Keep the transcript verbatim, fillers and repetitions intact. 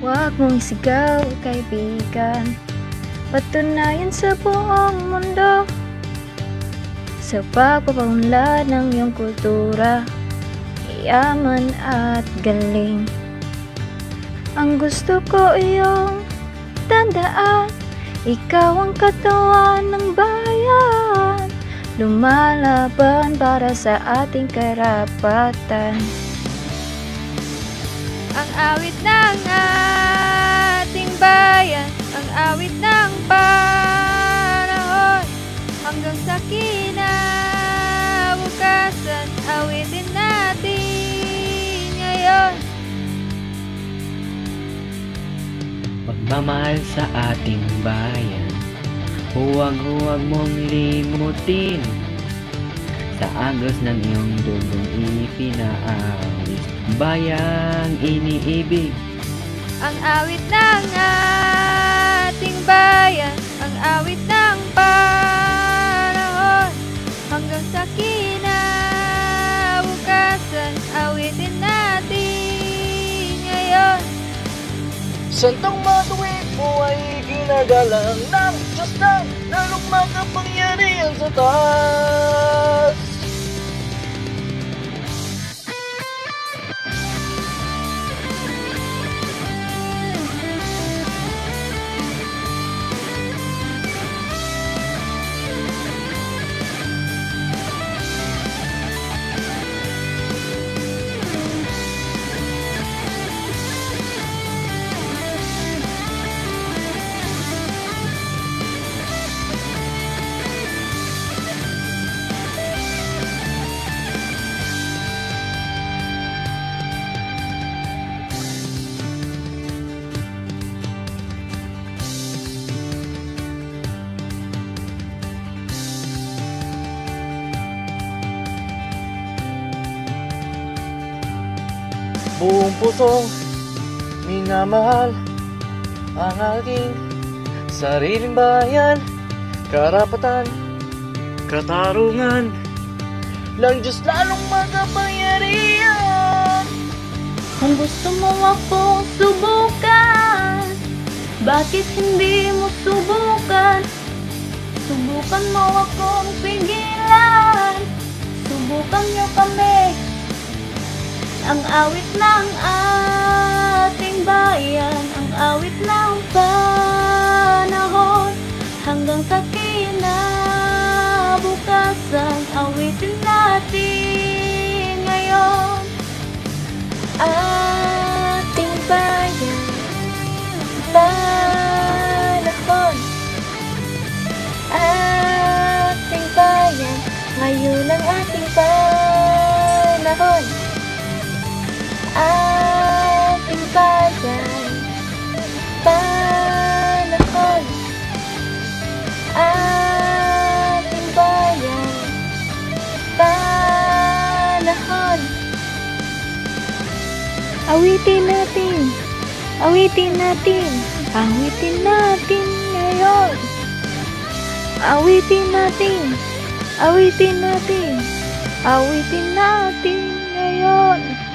Huwag mong isigaw, kaibigan. Patunayan sa buong mundo sa pagpapaunlad ng iyong kultura, yaman at galing. Ang gusto ko iyong tandaan, ikaw ang katawan ng bayan, lumalaban para sa ating karapatan. Ang awit ng ating bayan, ang awit ng panahon, hanggang sa kinabukasan, awitin natin ngayon. Pagmamahal sa ating bayan, huwag-huwag mong limutin. Sa agos ng iyong dugong ipinaawis, bayang iniibig. Ang awit ng ating bayan, ang awit ng panahon, hanggang sa kinabukasan, awitin natin ngayon. Santang matuwid mo ay ginagalang ng Diyos na lalong makapangyarihan sa taas. Buong pusong minamahal ang ating sariling bayan, karapatan, katarungan ng Diyos lalong makapangyarihan. Kung gusto mo akong subukan, bakit hindi mo subukan? Subukan mo akong pigilan, subukan niyo kami. Ang awit ng ating bayan, ang awit ng panahon, hanggang sa kinabukasan, awitin natin ngayon. Ating bayan, panahon, ating bayan, ngayon ang ating panahon. Ating bayan, panahon, ating bayan, panahon. Awitin natin, awitin natin, awitin natin ngayon. Awitin natin, awitin natin, awitin natin ngayon.